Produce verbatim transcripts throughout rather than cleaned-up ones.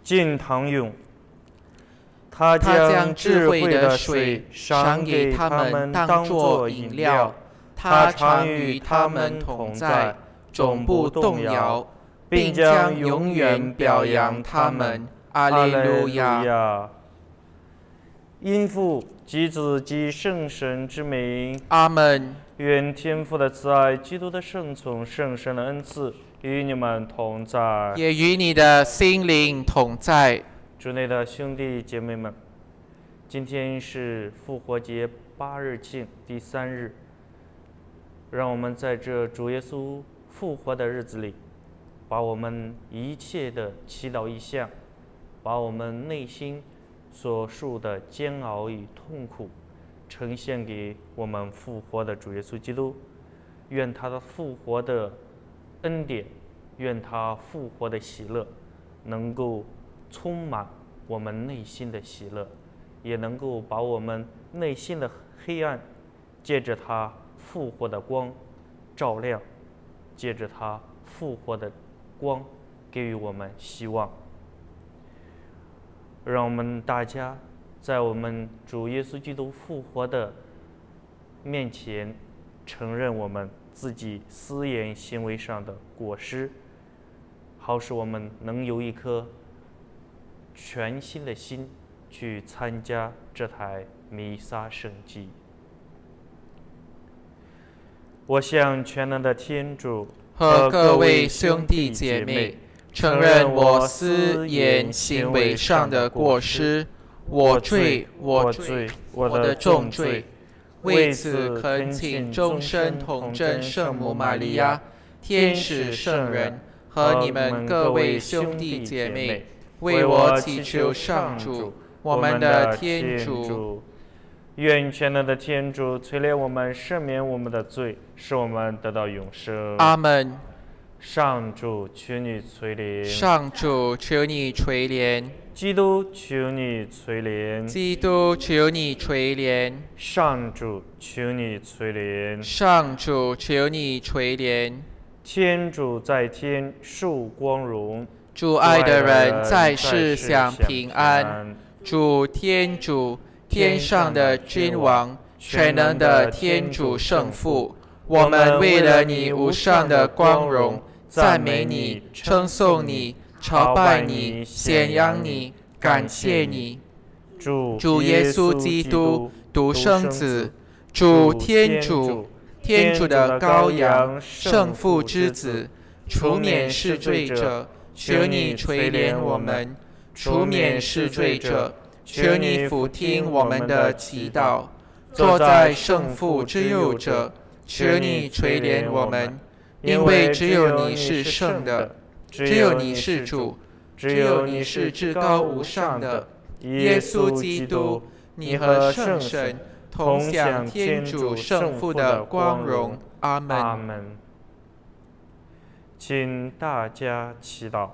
敬堂咏。他将智慧的水赏给他们当作饮料，他常与他们同在，总不动摇，并将永远表扬他们。阿利路亚。 因父及子及圣神之名， 阿门。 愿天父的慈爱、基督的圣宠、圣神的恩赐与你们同在， 也与你的心灵同在。 主内的兄弟姐妹们，今天是复活节八日庆第三日，让我们在这主耶稣复活的日子里，把我们一切的祈祷意向，把我们内心所受的煎熬与痛苦呈现给我们复活的主耶稣基督。愿他的复活的恩典，愿他复活的喜乐能够充满我们内心的喜乐，也能够把我们内心的黑暗借着他复活的光照亮，借着他复活的光给予我们希望。让我们大家在我们主耶稣基督复活的面前，承认我们自己思言行为上的过失，好使我们能有一颗全新的心去参加这台弥撒圣祭。我向全能的天主和各位兄弟姐妹承认我思言行为上的过失，我罪，我罪，我的重罪。为此恳请终身童真圣母玛利亚、天使圣人和你们各位兄弟姐妹为我祈求上主，我们的天主。 愿全能的天主垂怜我们，赦免我们的罪，使我们得到永生。 阿门。 上主，求你垂怜。 上主，求你垂怜。 基督，求你垂怜。 基督，求你垂怜。 上主，求你垂怜。 上主，求你垂怜。 天主在天，受光荣。 主爱的人在世享平安。主天主，天上的君王，全能的天主圣父，我们为了你无上的光荣，赞美你，称颂你，朝拜你，显扬你，感谢你。 主主耶稣基督，独生子，主天主，天主的羔羊，圣父之子，除免世罪者，求你垂怜我们；除免世罪者，求你俯听我们的祈祷。坐在圣父之右者，求你垂怜我们，因为只有你是圣的，只有你是主，只有你是至高无上的耶稣基督，你和圣神同享天主圣父的光荣。阿门。 阿门。请大家祈祷。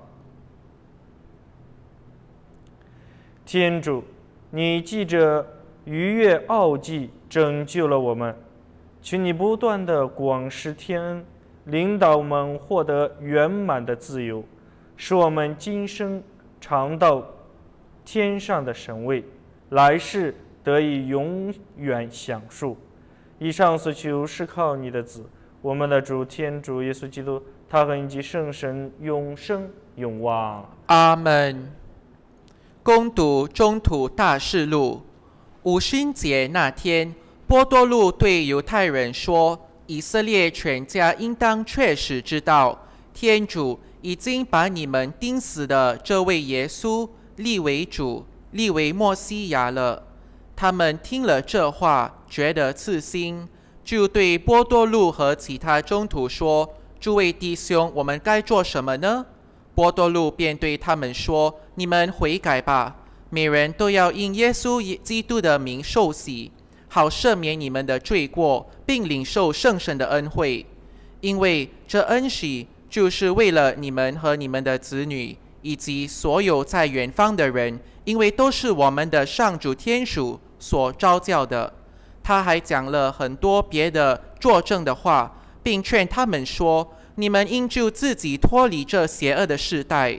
天主，你记着逾越奥迹拯救了我们，请你不断的广施天恩，领导我们获得圆满的自由，使我们今生尝到天上的神位，来世得以永远享受。以上所求是靠你的子，我们的主天主耶稣基督，他和你及圣神永生永旺。 阿门。恭读中土大事录。五旬节那天，波多禄对犹太人说：以色列全家应当确实知道，天主已经把你们钉死的这位耶稣立为主，立为默西亚了。他们听了这话，觉得刺心，就对波多禄和其他宗徒说：诸位弟兄，我们该做什么呢？波多禄便对他们说：你们悔改吧，每人都要因耶稣基督的名受洗，好赦免你们的罪过，并领受圣神的恩惠。因为这恩许就是为了你们和你们的子女，以及所有在远方的人，因为都是我们的上主天主所召叫的。他还讲了很多别的作证的话，并劝他们说：你们应就自己脱离这邪恶的世代。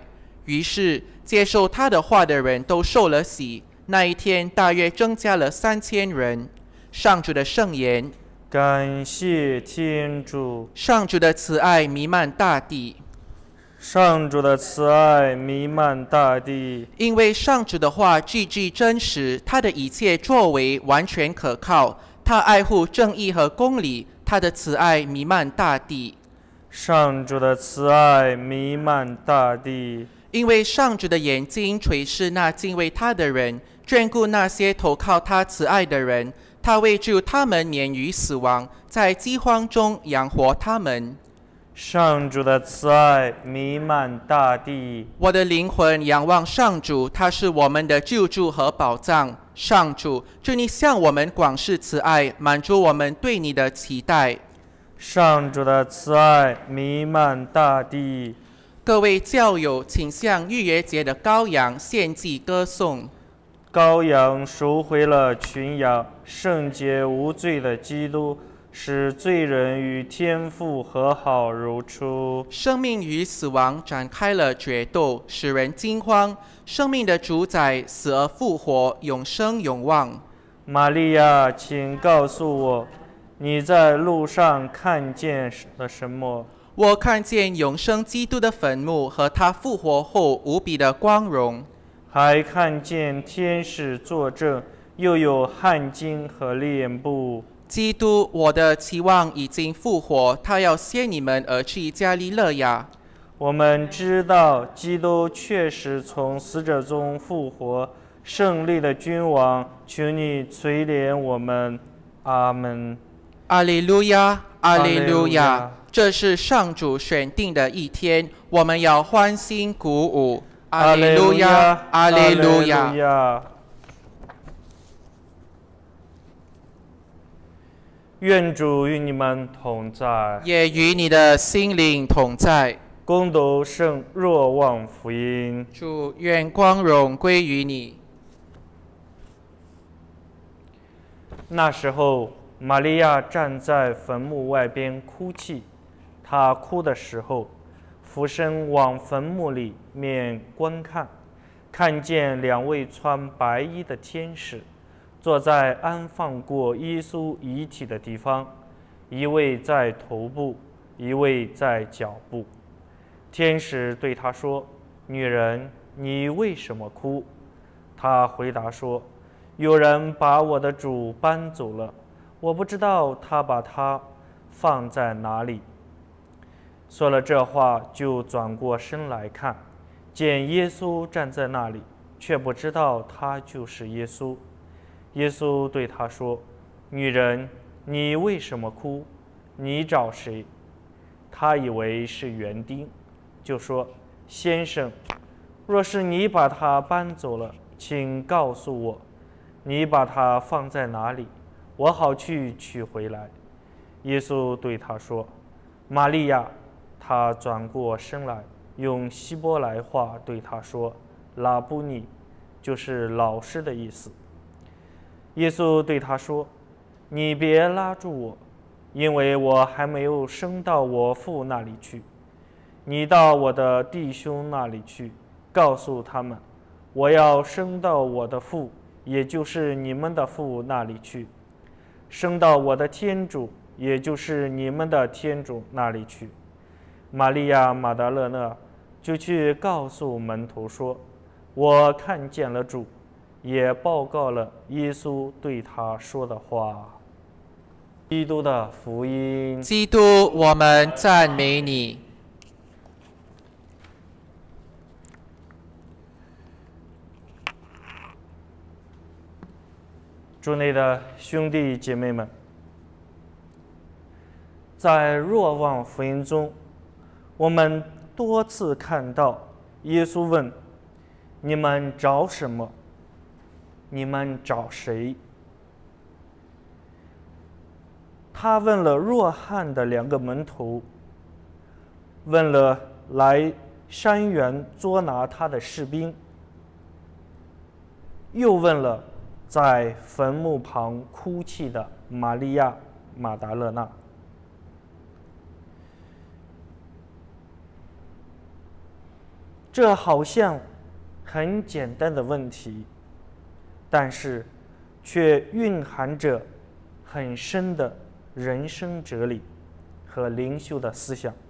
于是接受他的话的人都受了洗。那一天大约增加了三千人。上主的圣言。 感谢天主。 上主的慈爱弥漫大地。 上主的慈爱弥漫大地。 因为上主的话句句真实，他的一切作为完全可靠，他爱护正义和公理，他的慈爱弥漫大地。 上主的慈爱弥漫大地。 因为上主的眼睛垂视那敬畏他的人，眷顾那些投靠他慈爱的人，他为救他们免于死亡，在饥荒中养活他们。 上主的慈爱弥漫大地。 我的灵魂仰望上主，他是我们的救助和保障。上主，求你向我们广施慈爱，满足我们对你的期待。 上主的慈爱弥漫大地。 各位教友，请向逾越节的羔羊献祭歌颂。 羔羊赎回了群羊，圣洁无罪的基督，使罪人与天父和好如初。 生命与死亡展开了决斗，使人惊慌。生命的主宰死而复活，永生永望。 玛利亚，请告诉我，你在路上看见了什么？ 我看见永生基督的坟墓和他复活后无比的光荣， 还看见天使作证，又有汗巾和脸布。 基督，我的期望已经复活，他要先你们而去加利肋亚。 我们知道基督确实从死者中复活，胜利的君王，求你垂怜我们。阿门。 阿利路亚，阿利路亚。这是上主选定的一天，我们要欢欣鼓舞。阿利路亚，阿利路亚。 愿主与你们同在， 也与你的心灵同在。 恭读圣若望福音。 主，愿光荣归于你。 那时候，玛利亚站在坟墓外边哭泣。她哭的时候，俯身往坟墓里面观看，看见两位穿白衣的天使坐在安放过耶稣遗体的地方，一位在头部，一位在脚部。天使对她说：“女人，你为什么哭？”她回答说：“有人把我的主搬走了，我不知道他把他放在哪里。”说了这话，就转过身来看，见耶稣站在那里，却不知道他就是耶稣。耶稣对他说：“女人，你为什么哭？你找谁？”他以为是园丁，就说：“先生，若是你把他搬走了，请告诉我，你把他放在哪里，我好去取回来。”耶稣对他说：“玛利亚。”他转过身来，用希伯来话对他说：“拉布尼”，就是老师的意思。耶稣对他说：“你别拉住我，因为我还没有升到我父那里去。你到我的弟兄那里去，告诉他们，我要升到我的父，也就是你们的父那里去；升到我的天主，也就是你们的天主那里去。”玛利亚·马达勒讷就去告诉门徒说：“我看见了主。”也报告了耶稣对他说的话。基督的福音。 基督，我们赞美你。 主内的兄弟姐妹们，在若望福音中，我们多次看到耶稣问：“你们找什么？你们找谁？”他问了若翰的两个门徒，问了来山原捉拿他的士兵，又问了在坟墓旁哭泣的玛利亚·马达勒纳。 这好像很简单的问题，但是却蕴含着很深的人生哲理和灵修的思想。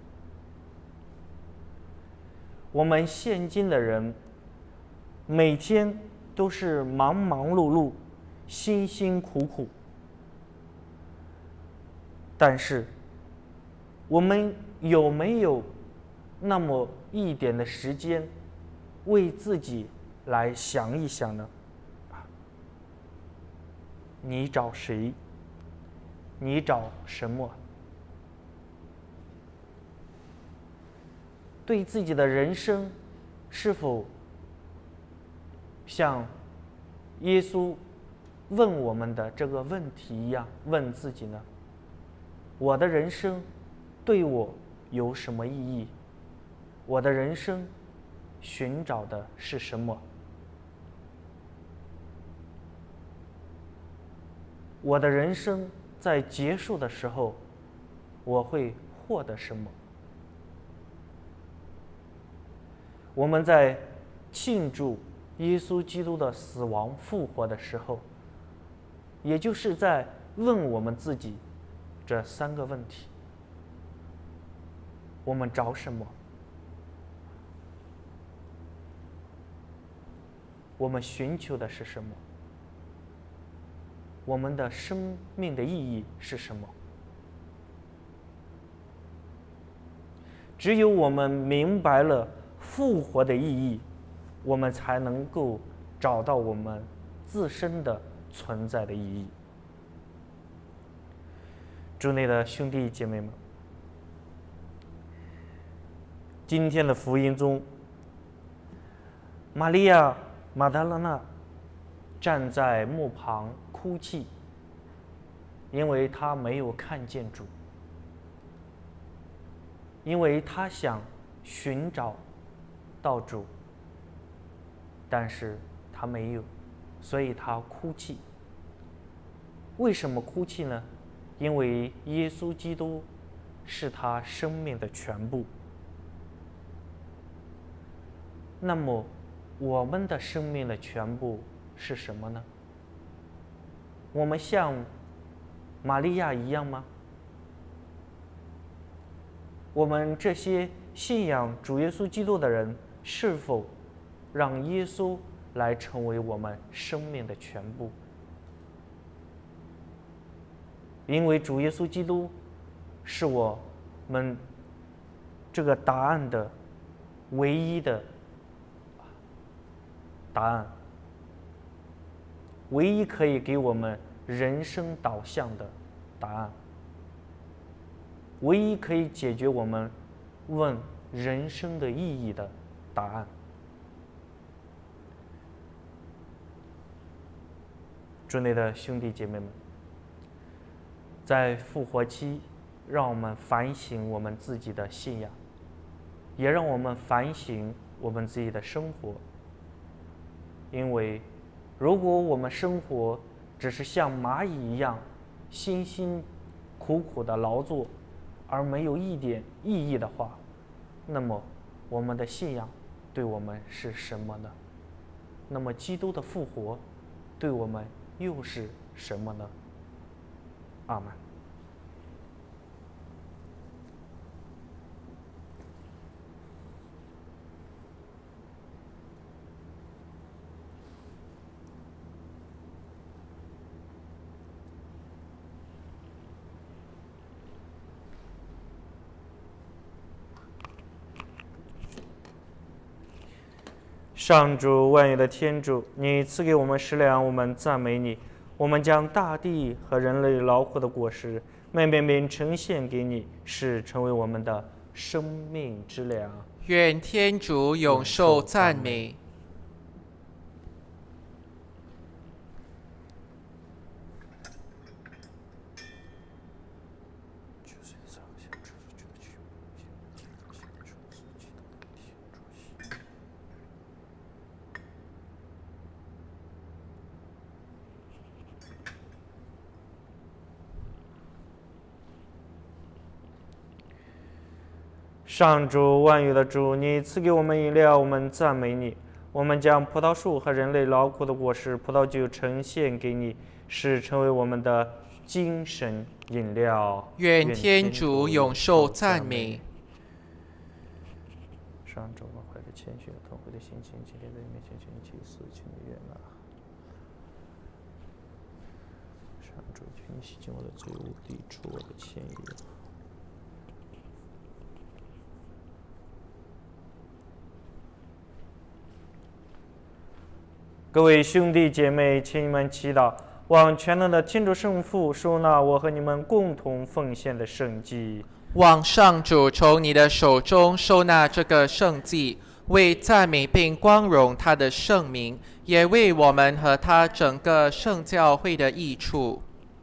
我们现今的人每天都是忙忙碌碌，辛辛苦苦，但是我们有没有那么一点的时间为自己来想一想呢？你找谁？你找什么？对自己的人生是否像耶稣问我们的这个问题一样问自己呢？我的人生对我有什么意义？我的人生寻找的是什么？我的人生在结束的时候，我会获得什么？我们在庆祝耶稣基督的死亡复活的时候，也就是在问我们自己这三个问题：我们找什么？我们寻求的是什么？我们的生命的意义是什么？只有我们明白了复活的意义，我们才能够找到我们自身的存在的意义。主内的兄弟姐妹们，今天的福音中，玛利亚马达拉纳站在墓旁哭泣，因为她没有看见主，因为她想寻找到主，但是她没有，所以她哭泣。为什么哭泣呢？因为耶稣基督是她生命的全部。那么我们的生命的全部是什么呢？我们像玛利亚一样吗？我们这些信仰主耶稣基督的人，是否让耶稣来成为我们生命的全部？因为主耶稣基督是我们这个答案的唯一的答案，唯一可以给我们人生导向的答案，唯一可以解决我们问人生的意义的答案。主内的兄弟姐妹们，在复活期，让我们反省我们自己的信仰，也让我们反省我们自己的生活。因为如果我们生活只是像蚂蚁一样辛辛苦苦的劳作，而没有一点意义的话，那么我们的信仰对我们是什么呢？那么基督的复活对我们又是什么呢？阿们。上主万有的天主，你赐给我们食粮，我们赞美你。我们将大地和人类劳苦的果实，面面面呈现给你，是成为我们的生命之粮。 愿天主永受赞美。 上主万有的主，你赐给我们饮料，我们赞美你。我们将葡萄树和人类劳苦的果实葡萄酒呈现给你，使成为我们的精神饮料。 愿天主永受赞美。 上主，我怀着谦虚和痛悔的心情，今天在你面前向你祈死，请你悦纳。上主，求你洗净我的罪恶，抵除我的歉意。各位兄弟姐妹，请你们祈祷，望全能的天主圣父收纳我和你们共同奉献的圣祭。 望上主从你的手中收纳这个圣祭，为赞美并光荣他的圣名，也为我们和他整个圣教会的益处。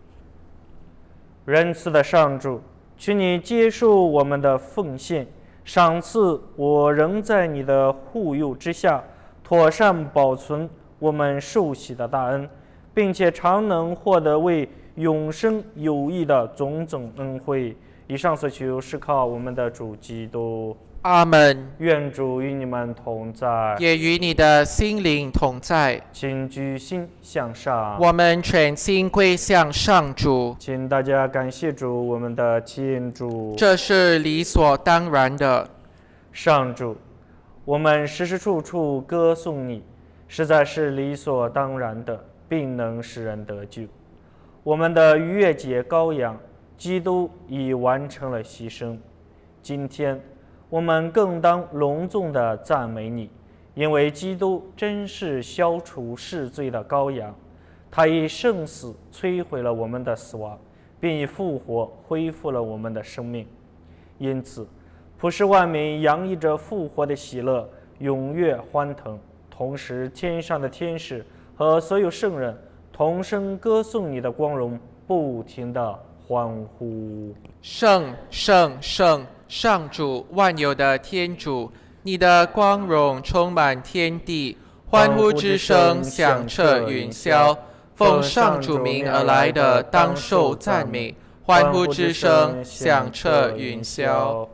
仁慈的上主，求你接受我们的奉献，赏赐我仍在你的护佑之下，妥善保存我们受洗的大恩，并且常能获得为永生有益的种种恩惠。以上所求是靠我们的主基督。 阿们。 愿主与你们同在， 也与你的心灵同在。 请举心向上， 我们全心归向上主。 请大家感谢主，我们的天主。 这是理所当然的。 上主，我们时时处处歌颂你，实在是理所当然的，并能使人得救。我们的逾越节羔羊基督已完成了牺牲，今天我们更当隆重地赞美你，因为基督真是消除世罪的羔羊，他以圣死摧毁了我们的死亡，并以复活恢复了我们的生命。因此普世万民洋溢着复活的喜乐，踊跃欢腾，同时天上的天使和所有圣人同声歌颂你的光荣，不停地欢呼。 圣圣圣，上主万有的天主，你的光荣充满天地，欢呼之声响彻云霄。奉上主名而来的当受赞美，欢呼之声响彻云霄。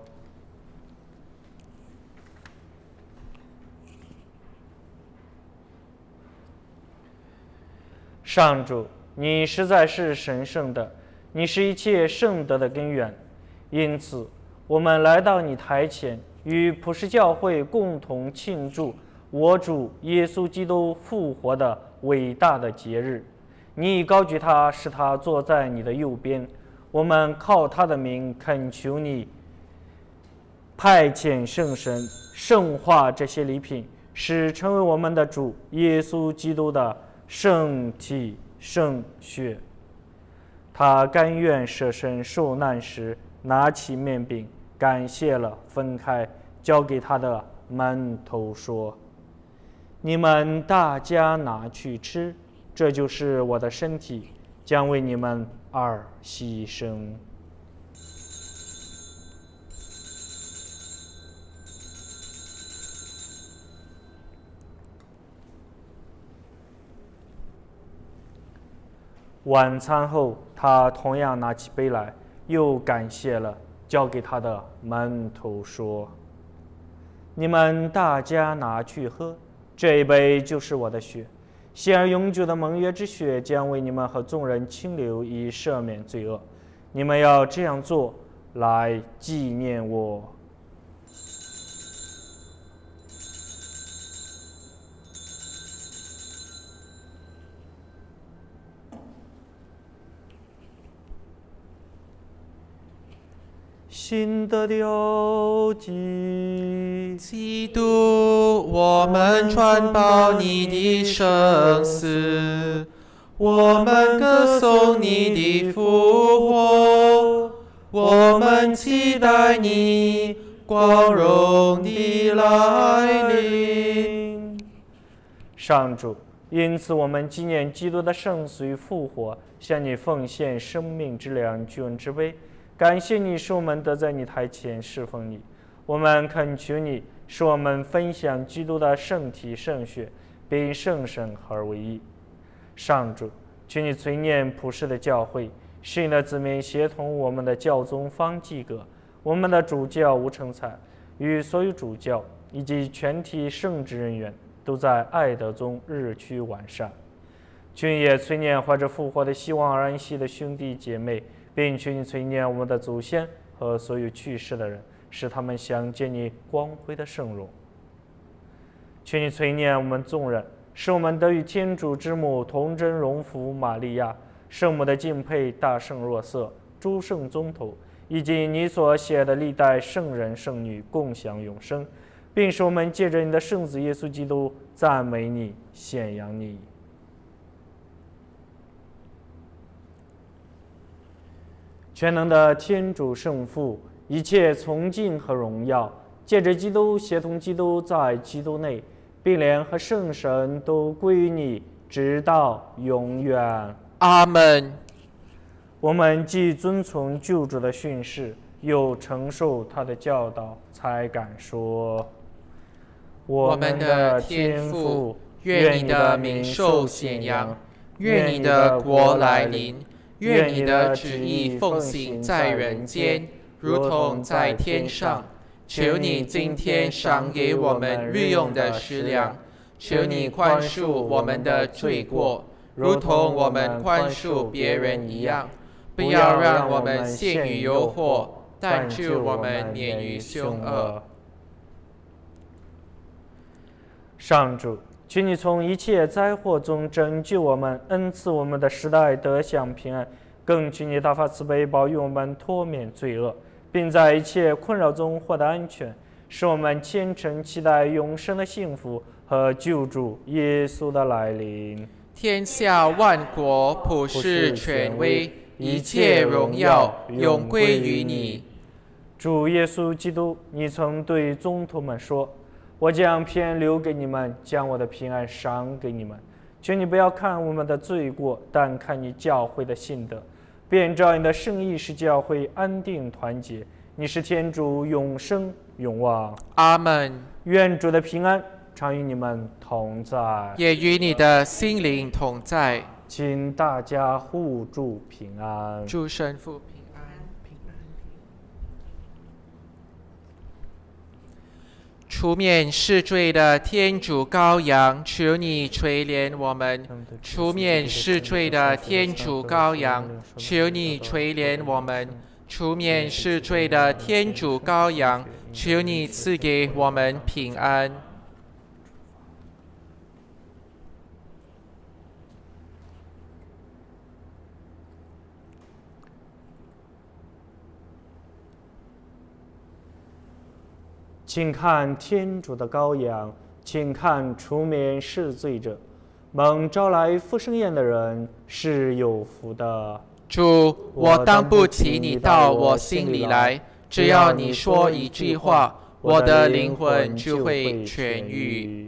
上主，你实在是神圣的，你是一切圣德的根源，因此我们来到你台前，与普世教会共同庆祝我主耶稣基督复活的伟大的节日。你已高举他，使他坐在你的右边，我们靠他的名恳求你派遣圣神圣化这些礼品，使成为我们的主耶稣基督的圣体圣血。他甘愿舍身受难时，拿起面饼，感谢了，分开，交给他的门徒说：“你们大家拿去吃，这就是我的身体，将为你们而牺牲。”晚餐后，他同样拿起杯来，又感谢了，交给他的门徒说：“你们大家拿去喝，这一杯就是我的血，现而永久的盟约之血，将为你们和众人清流，以赦免罪恶。你们要这样做，来纪念我。”新的标记， 基督，我们传报你的生死，我们歌颂你的复活，我们期待你光荣的来临。 上主，因此我们纪念基督的圣死与复活，向你奉献生命之粮、救恩之杯。感谢你使我们得在你台前侍奉你，我们恳求你使我们分享基督的圣体圣血，并圣神合而为一。上主，求你垂念普世的教会，使你的子民协同我们的教宗方济各， 我们的主教吴成才与所有主教以及全体圣职人员都在爱德中日趋完善。求你也催念怀着复活的希望而安息的兄弟姐妹，并求你催念我们的祖先和所有去世的人，使他们相见你光辉的圣容。求你催念我们众人，使我们得与天主之母童真荣福玛利亚、圣母的敬佩大圣若瑟、诸圣宗徒，以及你所写的历代圣人圣女共享永生，并使我们借着你的圣子耶稣基督赞美你、显扬你。全能的天主圣父，一切崇敬和荣耀，借着基督协同基督在基督内，并联和圣神都归于你，直到永远。 阿门。 我们既遵从救主的训示，又承受他的教导，才敢说： 我们的天父，愿你的名受显扬，愿你的国来临，愿你的旨意奉行在人间，如同在天上。求你今天赏给我们日用的食粮，求你宽恕我们的罪过，如同我们宽恕别人一样。不要让我们陷于诱惑，但救我们免于凶恶。 上主，求你从一切灾祸中拯救我们，恩赐我们的时代得享平安，更求你大发慈悲，保佑我们脱免罪恶，并在一切困扰中获得安全，使我们虔诚期待永生的幸福和救主耶稣的来临。 天下万国普世权威，一切荣耀永归于你。 主耶稣基督，你曾对宗徒们说：我将平安留给你们，将我的平安赏给你们。求你不要看我们的罪过，但看你教会的信德，便照你的圣意使教会安定团结。你是天主，永生永旺。 阿门。 愿主的平安常与你们同在， 也与你的心灵同在。 请大家互助平安。 祝神父平安。平安。除免世罪的天主羔羊，求你垂怜我们；除免世罪的天主羔羊，求你垂怜我们；除免世罪的天主羔羊，求你赐给我们平安。 请看天主的羔羊，请看除免世罪者。蒙召来复生宴的人是有福的。 主，我当不提你到我心里来，只要你说一句话，我的灵魂就会痊愈。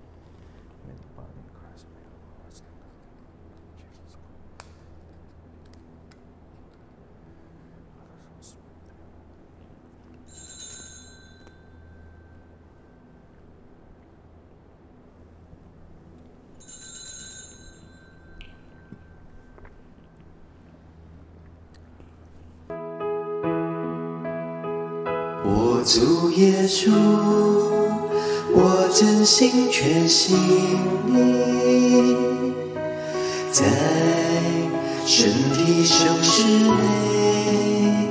我主耶稣，我真心全心你，在身体圣事内，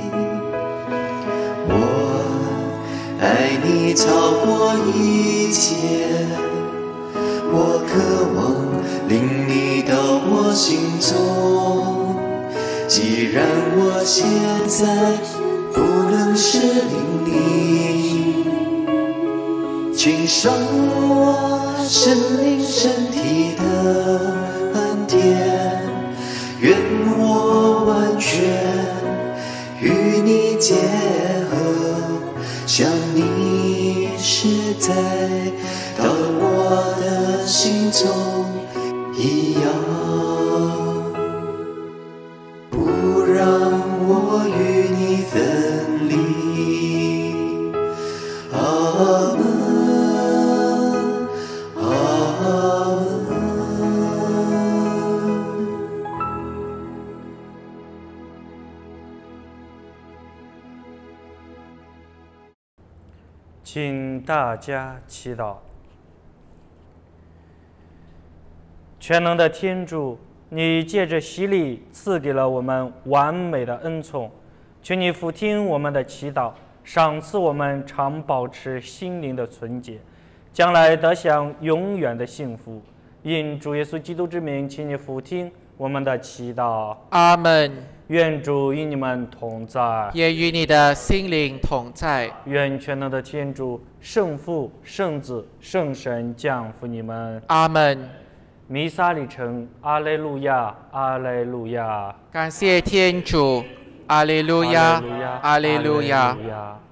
我爱你超过一切，我渴望领你到我心中。既然我现在不能是领你，请赏我生命身体的恩典，愿我完全与你结合，像你是在到我的心中一样，不让我与你分离。阿门，阿门。 请大家祈祷。全能的天主，你借着洗礼赐给了我们完美的恩宠，求你俯听我们的祈祷，赏赐我们常保持心灵的纯洁，将来得享永远的幸福。因主耶稣基督之名，请你俯听我们的祈祷。 阿门。 愿主与你们同在， 也与你的心灵同在。 愿全能的天主、圣父、圣子、圣神降福你们。 阿门。 弥撒里程，阿肋路亚，阿肋路亚。 感谢天主，阿肋路亚，阿肋路亚。 阿肋路亚。